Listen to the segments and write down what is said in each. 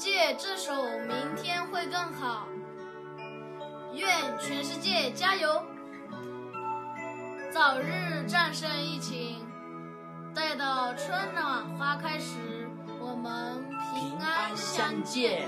借这首《明天会更好》，愿全世界加油，早日战胜疫情。待到春暖花开时，我们平安相见。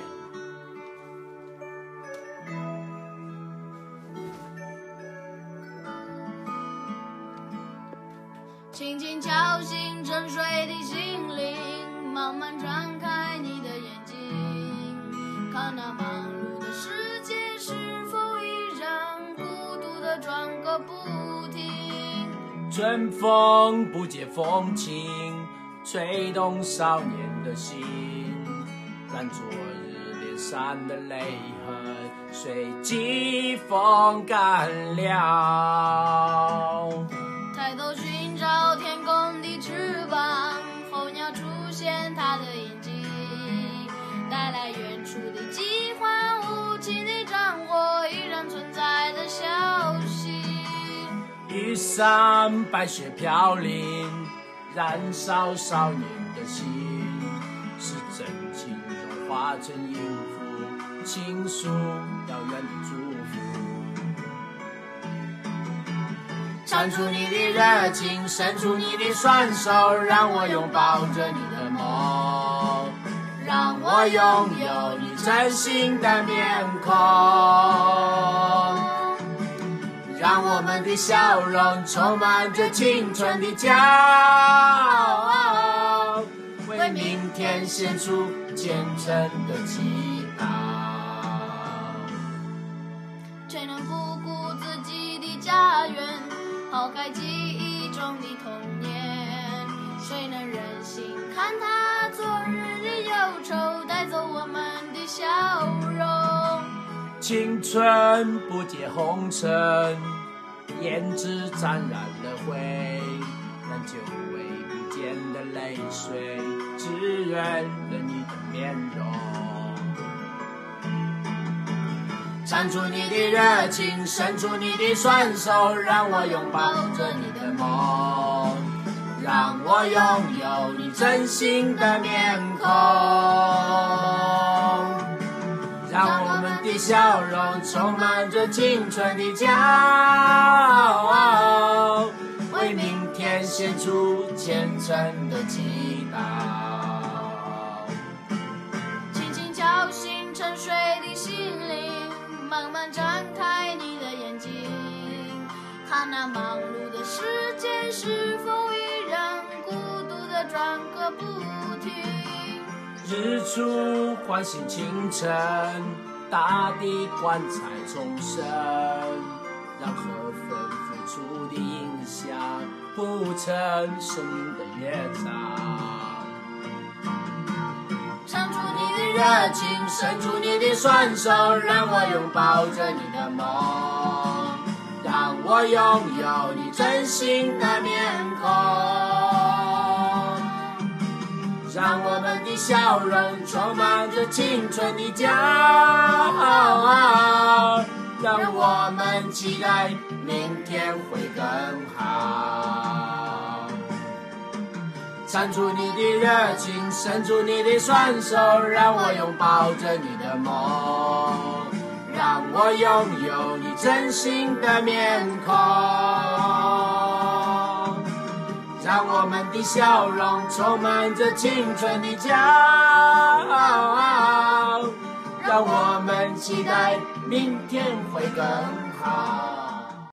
轻轻敲醒沉睡的心灵，慢慢张开你的眼睛，看那忙碌的世界是否依然孤独地转个不停。 春风不解风情，吹动少年的心，让昨日脸上的泪痕随季风干了。 抬头寻找天空的翅膀，候鸟出现它的眼睛，带来远处的饥荒，无情的战火依然存在的消息。 雨伞白雪飘零，燃烧少年的心，是真情融化成音符，倾诉遥远的祝福。唱出你的热情，伸出你的双手，让我拥抱着你的梦，让我拥有你真心的面孔，让我们的笑容充满着青春的骄傲，为明天献出虔诚的祈祷。 谁能不顾自己的家园，抛开记忆中的童年？谁能忍心看他昨日的忧愁带走我们的笑容？ 青春不解红尘，胭脂沾染了灰，让久违不见的泪水滋润了你的面容。唱出你的热情，伸出你的双手，让我拥抱着你的梦，让我拥有你真心的面孔，让我们的笑容充满着青春的骄傲，为明天献出虔诚的祈祷。 轻轻敲醒沉睡的心灵，慢慢张开你的眼睛，看那忙碌的世界是否依然孤独地转个不停。 日出唤醒清晨，大地光彩重生，让河粉付出的影响铺成生命的乐章。唱出你的热情，伸出你的双手，让我拥抱着你的梦，让我拥有你真心的面孔，让我们的笑容充满着青春的骄傲，让我们期待明天会更好。唱出你的热情，伸出你的双手，让我拥抱着你的梦，让我拥有你真心的面孔，让我们的笑容充满着青春的骄傲，让我们期待明天会更好。